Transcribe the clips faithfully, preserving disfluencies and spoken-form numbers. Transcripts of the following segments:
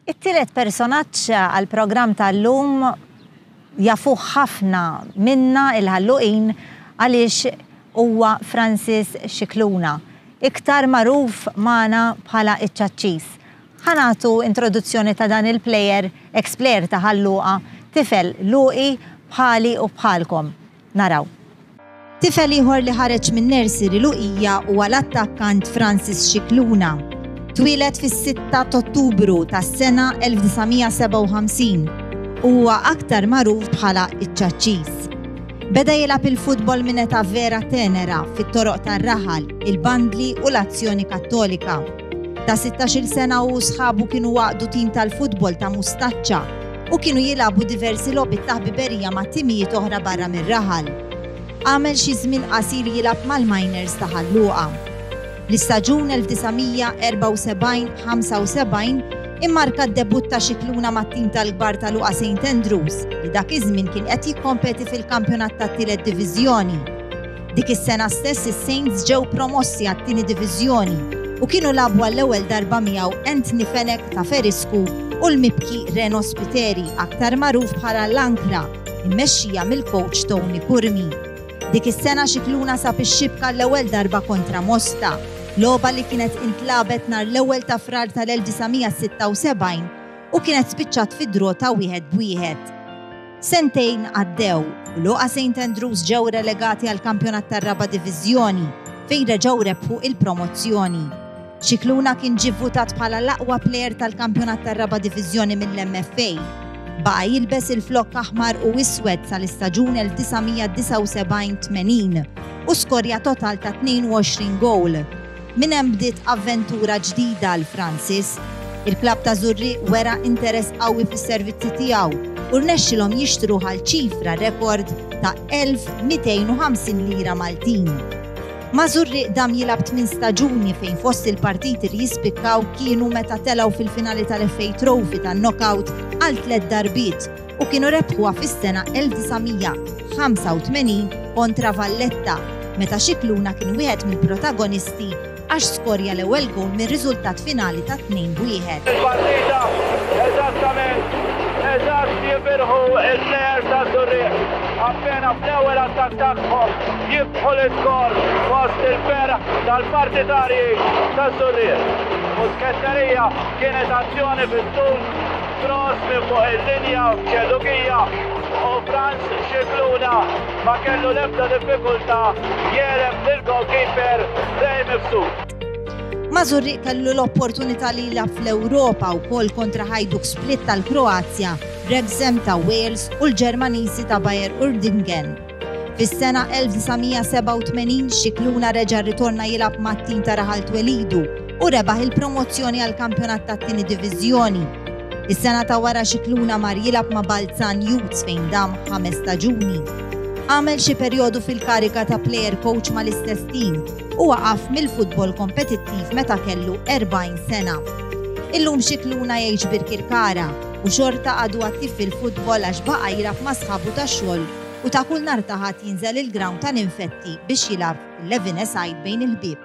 It-tielet personaġġ għall-programm tal-lum jafuh ħafna minna il-ħalluqin għaliex huwa Francis Scicluna, iktar magħruf magħna bħala iċ-ċaċċis. Ħanatu introduzzjoni ta' dan il-plejer ex-plejer ta' ħalluqa, tifel luqi bħali u bħalkom. Naraw. Tifel ieħor li ħareġ minn nursery luqija huwa l-attakkant Francis Scicluna. Twieled fis-sitta ta' Ottubru tas-sena elf tisgħumija seba' u ħamsin. Huwa aktar magħruf bħala iċ-ċaċċis. Beda jilgħab il-futbol minn età vera tenera fit-toroq tar-raħal, il-bandli u l-Azzjoni Kattolika. Ta' sittax-il sena u sħabu kienu waqdu tim tal-futbol ta' Mustaċċa u kienu jilagħbu diversi logħbiet ta' ħbiberija ma' timijiet oħra barra mir-raħal. Għamel xi żmien qasir jilgħab mal-Miners ta' Ħalluqa. L-istaġun elf tisgħumija erba' u sebgħin ħamsa u sebgħin immarka d-debut ta' Scicluna mat-tim tal-kbar ta' Luqa Saint Andrews li dak iż-żmien kien qed jikkompeti fil-kampjonat tat-tielet diviżjoni. Dik is-sena stess is-Saints ġew promossi għat-tieni diviżjoni u kienu labu għall-ewwel darba miegħu Anthony Fenech ta' Ferisku u l-mibki Reno Spiteri aktar magħruf bħala l-Ankra immexxija mill-coach Tony Kurmi. Dik is-sena Scicluna sab ix-xibka l-ewwel darba kontra Mosta, logħba li kienet intlabet nhar l-ewwel ta' frar tal-elf tisgħumija sitta u sebgħin u kienet spiċċat fid-draw ta' wieħed b'wieħed. Sentejn għaddew u Luqa Saint Andrews ġew relegati għall kampjonat tar-raba' diviżjoni fejn reġgħu rebħu il-promozzjoni. Scicluna kien ġie vvutat bħala l-aqwa plejer tal-kampjonat tar-raba' diviżjoni mill-M F A. Baqa' jilbes il-flokk aħmar u iswed sal-istaġun elf tisgħumija disa' u sebgħin tmenin u skorja total ta' tnejn u għoxrin gowl. Min hemm bdiet avventura ġdida għal Francis. Il-klabb ta' Żurri wera interess qawwi fis-servizzi tiegħu u rnexxilhom jixtruh għal ċifra rekord ta' elf mitejn u ħamsin lira Maltin. Ma' Żurri dam jilgħab tmien staġuni fejn fost il-partiti li jispikkaw kienu meta telgħu fil-finali tal-F A Trophy tan-knockout għal tliet darbiet u kienu rebħuha fis-sena elf tisgħumija ħamsa u tmenin kontra Valletta meta Scicluna kien wieħed mill-protagonisti għax skorja l-ewwel gowl mir-riżultat finali ta' tnejn b'wieħed. Il-partita eżattament eżatt jibirħu il-plejer ta' Żurri appena fl-ewwel attakk tagħhom jibħu l-iskor fost il-ferħ tal-partitarji ta' Żurri. Musketterija kienet azzjoni fit-tul cross minn fuq il-linja ċellukija u Franz Scicluna ma kellu l-ebda diffikultà jerem lill-goalkeeper Rej Mifsud. Ma' Żurri kellu l-opportunità li jilgħab fl-Ewropa wkoll kontra Hajduk Split tal-Kroazja, Wrexham ta' Wales u l-Ġermaniżi ta' Bayer Uerdingen. Fis-sena elf tisgħumija seba' u tmenin Scicluna reġa' rritorna jilgħab mat-tim ta' Raħal Twelidu u rebaħ il-promozzjoni għall-kampjonat tat-tieni diviżjoni. Is-sena ta' wara Scicluna mar jilgħab ma' Balzan Youths fejn dam ħames staġuni. Għamel xi perjodu fil-kariga ta' player coach mal-istess tim u waqaf mill-futbol kompetittiv meta kellu erbgħin sena. Illum Scicluna jgħix Birkirkara u xorta għadu attiv fil-futbol għax baqa' jilgħab ma' sħabu tax-xogħol u ta' kull nhar ta' ħadd jinżel il-ground ta' Ninfetti biex jilgħab il-Levin Aside bejn il-ħbieb.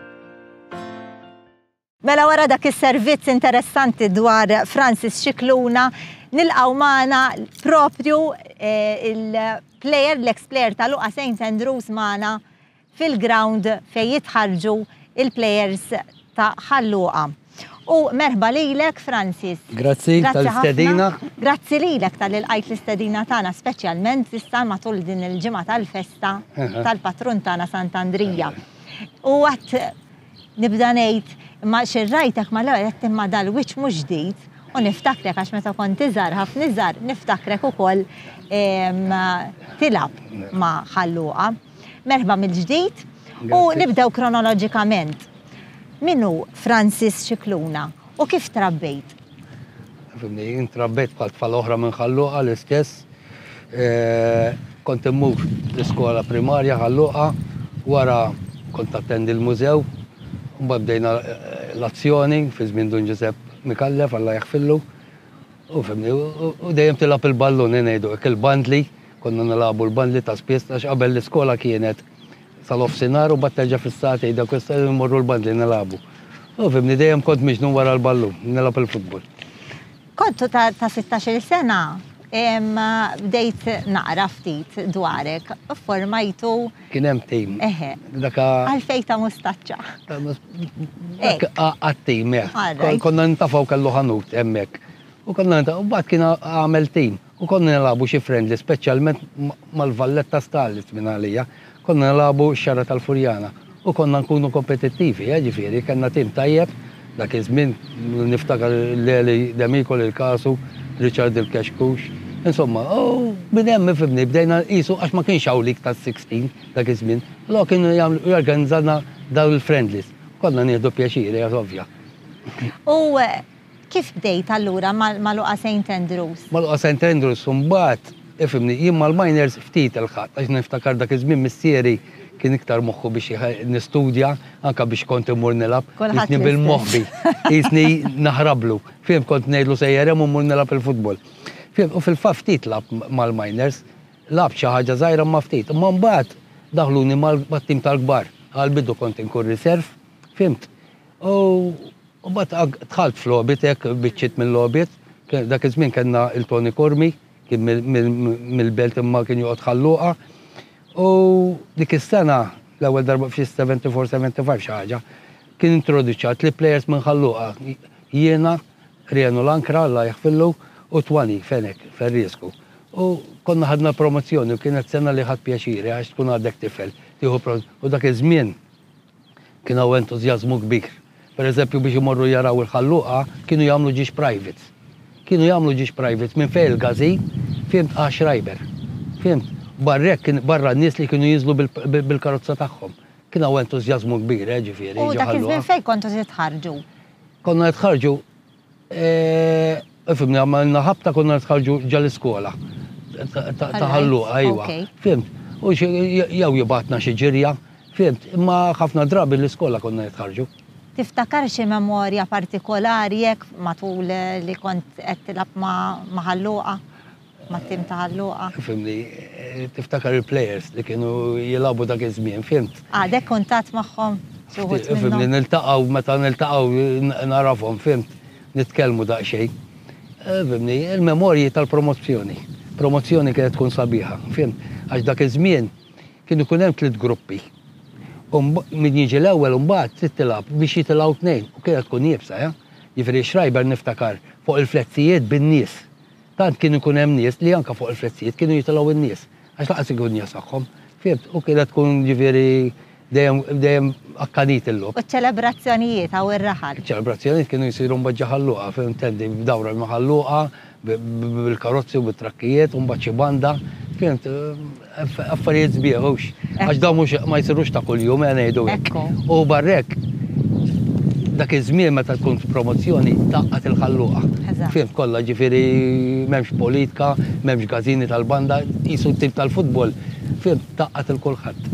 Mela wara dak is-servizz interessanti dwar Francis Scicluna, nilqgħu magħna propju il-plejer l-ex-plejer ta' Luqa Saint Andrews magħna fil-ground fejn jitħarġu il-plejers ta' Ħalluqa. U merħba lilek, Francis. Grazzi tal-istedina. Grazzi lilek tal-ilqajt l-istedina tagħna speċjalment issa matul din il-ġimgħa tal-festa tal-patrun tagħna Sant'Andrija. U għadd nibda ngħid imma xirrajtek ma l-ewwel qed imma dal-wiċċ mhux ġdid u niftakrek għax meta kont iżgħar ħafna iżgħar niftakrek ukoll tilab ma' Ħalluqa. Merħba mill-ġdid u nibdew kronoloġikament. Minnu Francis Scicluna u kif trabbejt? Jien trabbejt bħal tfal oħra minn Ħalluqa l-istess. Kont immur l-iskola primarja Ħalluqa, wara kont attendi l-mużew, mbagħad bdejna l-azzjoni fi żmien Dun Giuseppe Mikallef Alla jaħfillu. U fimni, u dejjem tilab il-ballun ngħidu hekk il-bandli, konna nilagħbu l-bandli ta' spiss għax qabel l-iskola kienet sal-offsinar u mbagħad terġa' fis-sati jgħidha kwesta mmorru l-bandli nilagħbu. U fimni dejjem kont miġnun wara l-ballun, nilab il-futbol. kontu ta' sittax-il sena, bdejt naqra ftit dwarek, formajtu. Kien hemm tim. Eħe. Daka. Għalfej ta' mustaċċa. Għat-tim, konna nintafaw kellu ħanut hemmhekk. U konna nintafaw, u bad kien għamel tim. U konna nilabu xi friendly, speċjalment mal-Valletta Stallit minn għalija. Konna nilabu x-xara tal-Furjana. U konna nkunu kompetittivi, ġifieri, kellna tim tajjeb. Dak iż-żmien niftakar l-Eli Demikol il-Kasu, Richard il-Kexkux. Insomma, oh, minn hemm fibni bdejna qisu għax ma kienx hawn lik tas-sixteen dak iż-żmien. Allora kienu jagħmlu jorganizzana dawn il-friendlies. Konna nieħdu pjaċiri ovvja. U kif bdejt allura mal-Luqa Saint Andrews? Mal-Luqa Saint Andrews mbagħad ifhimni jien mal-miners ftit il-ħadd għax niftakar dak iż-żmien missieri kien iktar moħħu biex nistudja, anka biex kont imur nilab, jisni bil-moħbi, jisni naħrablu. Fim kont ngħidlu sejjerem u mur nilab il-futbol. Fim, u fil-fa ftit lab mal-miners, lab xi ħaġa żgħira ma ftit. Imma mbagħad daħluni mal-tim tal-kbar. Għal-bidu kont inkun riserv, fimt. U mbagħad dħalt fl-logħbiet hekk biċċiet mill-logħbiet, dak iż-żmien kellna il-Tony Kormi, kien mill-belt imma kien joqgħod ħalluqa. U dik is-sena l-ewwel darba fi seventy-four seventy-five xi ħaġa kien introduċat li plejers minn ħalluqa jiena, Rienu Lankra, Alla jaħfillu, u Twani Fenek Ferriesku. U konna ħadna promozzjoni u kienet sena li ħadd pjaċiri għax tkun għadek tifel. U dak iż-żmien kien hawn entużjażmu kbir. Pereżempju biex imorru jaraw il-ħalluqa kienu jagħmlu ġiex privates. Kienu jagħmlu ġiex privates minn fejn il-Gazi, fimt għax Schreiber. Fimt? Barrek, barra n-nies li kienu jizlu bil-karozza tagħhom. Kien hawn entużjażmu kbir, ġifieri. U dak iż-żmien fejn kontu titħarġu? Konna nitħarġu, ifhimni għamilna ħabta konna nitħarġu ġal-iskola. Ta' ħalluqa, ajwa. Fimt? U jew jibatna xi ġirja, fimt? Imma ħafna drabi l-iskola konna nitħarġu. Tiftakar xi memorja partikolari jekk matul li kont qed tilab ma' ħalluqa? Ma' tim ta' ħalluqa. Fimni, tiftakar il-players li kienu jilabu dak iż-żmien, fimt? Għadek kuntat magħhom? Fimni, niltaqgħu, meta niltaqgħu narafhom, fimt? Nitkellmu daqsxejn. Fimni, il-memorji tal-promozzjoni. Promozzjoni kienet tkun sabiħa, fimt? Għax dak iż-żmien kienu kun hemm tliet gruppi. Min jiġi l-ewwel u mbagħad trid tilab biex jitilgħu tnejn u kienet tkun jibsa, ja? Jiġifieri Schreiber niftakar fuq il-flezzijiet bin-nies. Tant kienu kun hemm nies li anke fuq il-flezzijiet kienu jitilgħu in-nies. Għax laqas ikun nies tagħhom. Fimt, u kienet tkun ġifieri dejjem akkanit illum. U ċelebrazzjonijiet hawn ir-raħal. Ċelebrazzjonijiet kienu jsiru mbagħad ġa ħalluqa, fimtendi b'dawra ma' ħalluqa, bil-karozzi u bit-trakkijiet u mbagħad xi banda. Fimt, affarijiet sbieħux. Għax dawn ma jsirux ta' kuljum ngħidu hekk. U barrek dak iż-żmien meta tkun promozzjoni taqqat il-ħalluqa. Fimt kollha ġifieri m'hemmx politika, m'hemmx gażini tal-banda, qisu t-tim tal-futbol. Fimt taqqat il-kulħadd.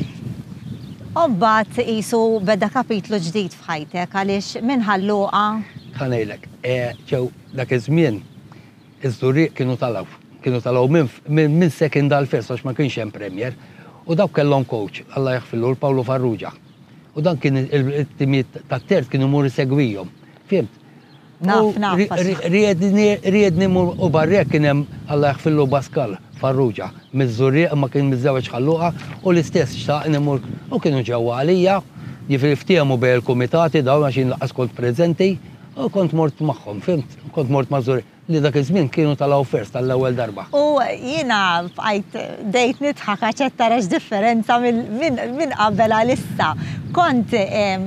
U mbagħad qisu beda kapitlu ġdid f'ħajtek għaliex minn ħalluqa. Ħanejlek, ġew dak iż-żmien iż-żurriq kienu talgħu. Kienu talgħu minn second għal first għax ma kienx hemm premier. U dawk kellhom coach, Alla jaħfillu l-Pawlu Farrugia. U dan kien il-timiet tat-terz kienu mur isegwihom. Fimt? Naf, naf. Riedni mur u barrek kien hemm Alla jaħfillu Baskal Farrugia. Miż-żurriq ma kien miż-żewġ ħalluqa u l-istess xtaqni mur u kienu ġewwa għalija, jiġifieri ftiehmu bejn il-kumitati dawn għax inlaqas kont preżenti u kont mort magħhom, fimt? Kont mort ma' żurriq li dak iż-żmien kienu tal-għaw first tal-ewwel darba. U jiena bqajt dejt nidħak għax qed tarax differenza minn qabel għalissa. Kont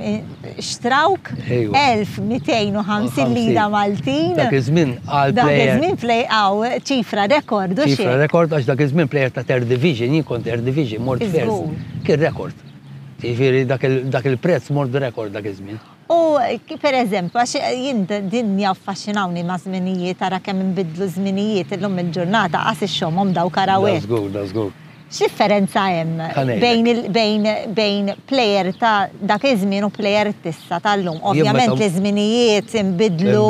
xtrawk elf mitejn u ħamsin lira Maltin. Dak iż-żmien għal Dak iż-żmien play għaw ċifra rekord u xi. Ċifra rekord għax dak iż-żmien plejer ta' third division, jien kont third division, mort first. Kien rekord. Jiġifieri dak il-prezz mort rekord dak iż-żmien. U per eżempju, għax jien din jaffaxxinawni ma' żminijiet tara kemm inbidlu żminijiet illum il-ġurnata qas ix-xogħol daw karawet. That's good, that's good. X'differenza hemm bejn plejer ta' dak iż-żmien u plejer tissa tal-lum? Ovvjament li żminijiet inbidlu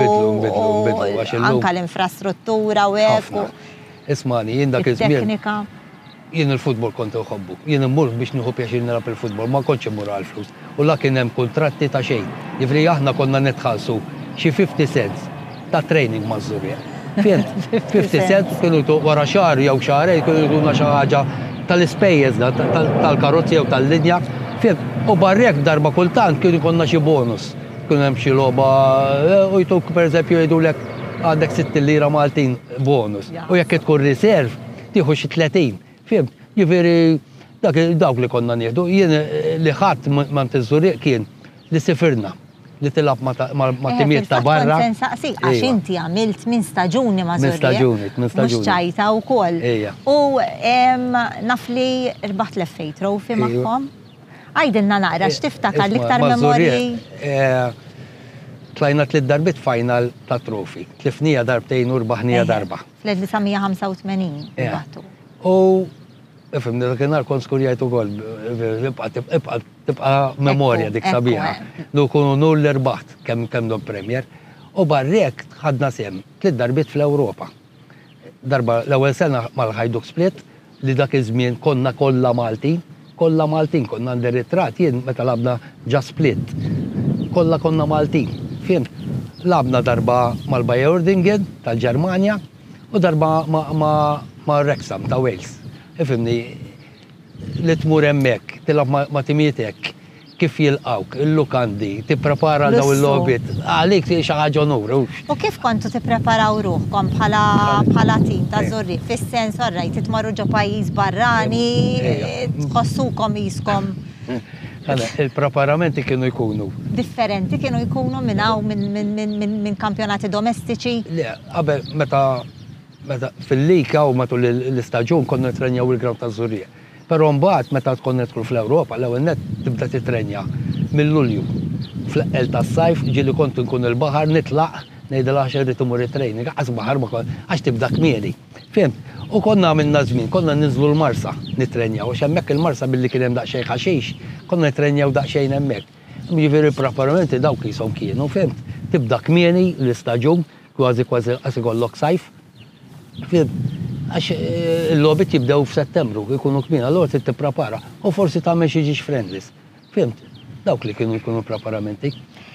anke l-infrastruttura u hekk. Ismani, jien dak iż-żmien. Jien il-futbol kont uħobbu. Jien immur biex nieħu pjaċir nilgħab il-futbol, ma kontx immur għall-flus. U la kien hemm kuntratti ta' xejn. Jiġifieri aħna konna nitħallsu xi fifty cents ta' training ma' Żurrieq. Fien, fifty cent kienu wara xahar jew xahar kienu jtuna xi ħaġa tal-ispejjeż tal-karozzi jew tal-linja. Fien, u barrek darba kultant kienu jkollna xi bonus. Kienu hemm xi logħba u jtuk pereżempju jgħidulek għandek sitt lira Maltin bonus. U jekk tkun riserv, tieħu xi tletin. Fim, jiġifieri dawk li konna nieħdu. Jien li ħadd ma' Żurrieq kien li sifirna li tilab ma' timiet ta' barra. Għax inti għamilt minn staġuni ma' Żurrieq. Minn staġuni, minn staġuni. Mhux ċajta wkoll. U naf li rbaħt l-F A Trophy magħhom. Għajdilna naqra x'tiftakar l-iktar memorji. Tlajna tliet darbit final ta' trofi. Tlifnija darbtejn u rbaħnija darba. fl-1985 rbaħtu. U ifimni dakinhar kont skurjajt ukoll tibqa' memorja dik sabiħa. Nu kunu nur l-irbaħt kemm kemm dom Premier. U barrek ħadna sem tliet darbit fl-Ewropa. Darba l-ewwel sena mal-Hajduk Split li dak iż-żmien konna kollha Maltin, kollha Maltin, konna għandi ritratt jien meta labna ġa Split. Kollha konna Maltin. Fien, labna darba mal-Bajordingen tal-Ġermanja u darba ma' Wrexham ta' Wales. Ifimni, li tmur hemmhekk, tilab ma' timietek, kif jilqawk, il-lukandi, tipprepara daw il-logħbiet, għalik xi ħaġa onur. U kif kontu tippreparaw ruħkom bħala tim ta' Żurrieq? Fis-sens orrajt titmarru ġo pajjiż barrani, tħossukom jiskom. Il-preparamenti kienu jkunu. Differenti kienu jkunu minn hawn minn kampjonati domestiċi? Le, qabel meta meta fil-lika u matul l-istaġun konna nitrenjaw il-ground ta' Żurrieq. Però mbagħad meta tkun nidħlu fl-Ewropa l-ewwel nett tibda titrenja mill-Lulju. Fl-eqel tas-sajf ġieli kont nkun il-baħar nitlaq ngħidilha għax irrid imur it-training, għas baħar ma għax tibda kmieni. Fimt? U konna għamilna żmien, konna ninżlu l-Marsa nitrenjaw, għax hemmhekk il-Marsa billi kien hemm daqsxejn ħaxix, konna nitrenjaw daqsxejn hemmhekk. Jiġifieri preparamenti dawk ishom kienu, fimt? Tibda kmieni l-istaġun, kważi kważi qas ikollok sajf. Fimt? Għax il-logħbiet jibdew f'Settembru, jkunu kmieni, allura trid tipprepara u forsi tagħmel xi ġiex friendlies. Fimt? Dawk li kienu jkunu preparamenti.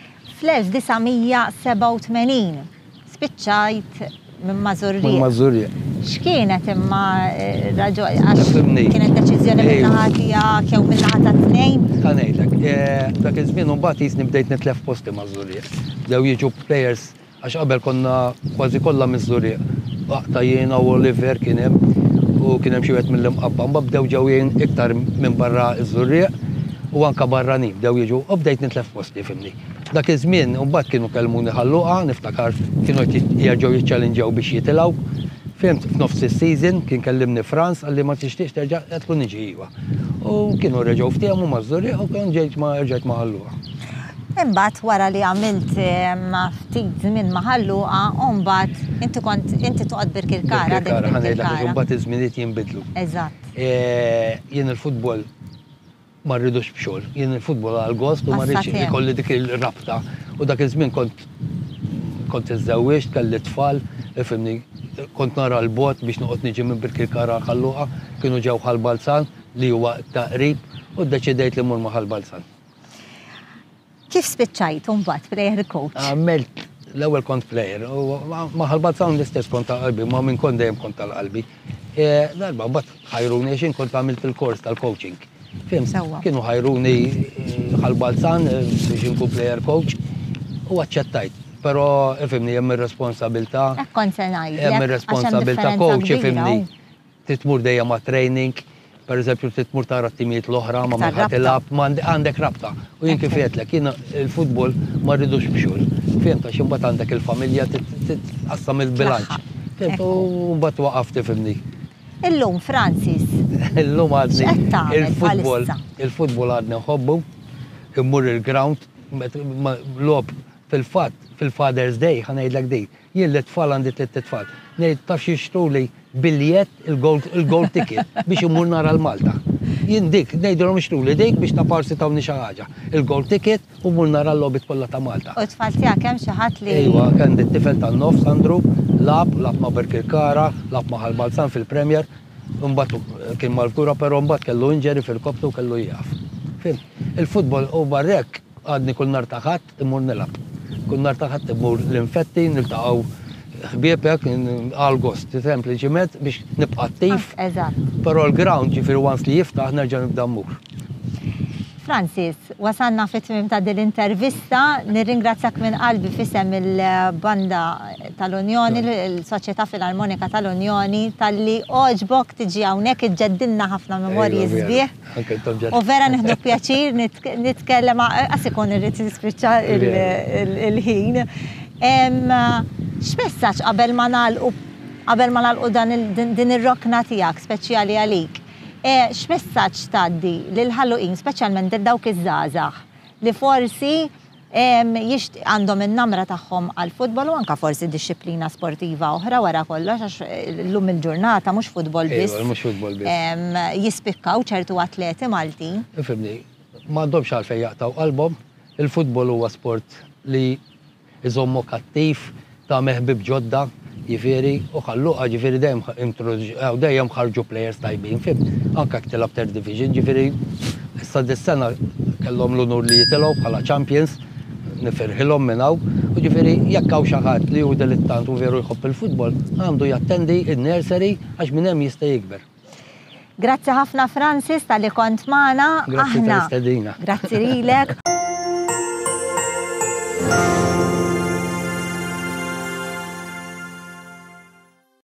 fl-elf seba' u tmenin spiċċajt minn ma' Żurrieq. Minn ma' Żurrieq. X'kienet imma raġuni għax kienet deċiżjoni min-naħa tiegħek jew min-naħa tat-tnejn? Ħa ngħidlek, dak iż-żmien imbagħad jisni bdejt nitlef posti ma' Żurrieq. Bdew jiġu players għax qabel konna kważi kollha miż-Żurrieq. Waqta jiena u Oliver kien hemm u kien hemm xi wieħed mill-imqabba, mbagħad bdew ġew jien iktar minn barra ż-Żurrieq u anke barranin bdew jiġu u bdejt nitlef posti fimni. Dak iż-żmien mbagħad kienu kellmuni ħalluqa, niftakar kienu jerġgħu jiċċallenġew biex jitilgħu. Fimt f'nofs is-season kien kellimni Franz għalli ma tixtieqx terġa' qed tkun niġi iva. U kienu reġgħu ftehmu ma' Żurrieq u kien ġejt ma rġajt ma' ħalluqa. Imbagħad wara li għamilt ftit żmien ma' ħalluqa, u mbagħad inti kont inti toqgħod Birkirkara dik Birkirkara. Imbagħad iż-żminijiet jinbidlu. Eżatt. Jien il-futbol ma rridux b'xogħol. Jien il-futbol għal gost u ma rridx ikolli dik il-rabta. U dak iż-żmien kont kont iżżewweġt, kelli tfal, ifhimni, kont nara l-bot biex noqgħod niġi minn Birkirkara ħalluqa, kienu ġew ħal-Balzan li huwa taqrib u ddeċidejt li mmur ma' ħal-Balzan. Kif spiċċajt mbagħad player coach? Għamilt l-ewwel kont player u ma' ħal-Balzan l-istess kont tal-qalbi, ma minn kont dejjem kont tal-qalbi. Darba mbagħad ħajruni għax kont għamilt il-kors tal-coaching. Fim, kienu ħajruni ħal-Balzan biex inkun player coach u aċċettajt. Pero ifimni hemm ir-responsabilità. Kont se ngħid. Hemm ir-responsabilità coach ifimni. Titmur dejjem ma' training, pereżempju titmur tara t-timijiet l-oħra ma ma tilab, għandek rabta. U jien kif qedlek, jien il-futbol ma rridux b'xogħol. Fimt għax imbagħad għandek il-familja titqassam il-bilanċ. Fimt u mbagħad waqaft ifimni. Illum Francis. Illum għadni il-futbol, il-futbol għadni nħobbu, immur il-ground, lob fil-fatt, fil-Father's Day, ħanajdlek di, jien li tfal għandi tliet tfal. Ngħid taf xixtru li biljett il-gold ticket biex imur nara l-Malta. Jien dik, ngħidilhom ixtru li dik biex taparsi tawni xi ħaġa. Il-gold ticket u mur nara l-logħbiet kollha ta' Malta. U tfal tiegħek hemm xi ħadd li. Ejwa, kien it-tifel tan-nofs Andrew, lab, lab ma' Birkirkara, lab ma' ħal-Balzan fil-Premier, imbagħad kien mal-kura però mbagħad kellu inġeri fil-koptu kellu jaf. Fim, il-futbol u barrek għadni kull nar taħat imur nilab. kun nar taħat immur l-infetti, niltaqgħu ħbiebek għal-gost, sempliċiment biex nibqa' attiv. Eżatt. Però l-ground ġifieri once li jiftaħ nerġa' nibda mmur. Francis, wasanna fit-tmim ta' din l-intervista, nirringrazzjak minn qalbi fisem il-banda tal-Unjoni, l-Soċjetà Filarmonika tal-Unjoni, tal-li oġbok tiġi hawnhekk iġġeddilna ħafna memorji sbieħ. U vera nieħdu pjaċir nitkellem għasikun irrid tispiċċa il-ħin. X'messaġġ qabel ma nagħlqu qabel ma nagħlqu din ir-rokna tiegħek speċjali għalik? X'messaġġ tgħaddi lil Halloween, speċjalment lil dawk iż-żgħażagħ li forsi għandhom in-namra tagħhom għall-futbol u anke forsi disċiplina sportiva oħra wara kollox għax llum il-ġurnata mhux futbol biss. Mhux futbol biss. Jispikkaw ċertu atleti Maltin. Ifhimni, m'għandhomx għalfejn jaqtaw qalbhom, il-futbol huwa sport li iżommok attiv ta' meħbib ġodda. Ġifieri, u ħalluqa ġifieri dejjem ħarġu plejers tajbin, fim, anke tilab third division, ġifieri issa dis-sena kellhom l-unur li jitilgħu bħala champions, nifirħilhom minn hawn, u ġifieri jekk hawn xi ħadd li hu dilettant u veru jħobb il-futbol, għandu jattendi in-nursery għax minn hemm jista' jikber. Grazzi ħafna Francis tal-li kont magħna. Grazzi tal-istedina. Grazzi lilek.